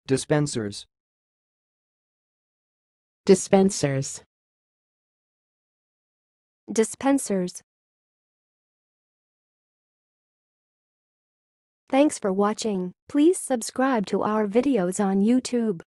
Dispensers. Dispensers. Dispensers. Thanks for watching. Please subscribe to our videos on YouTube.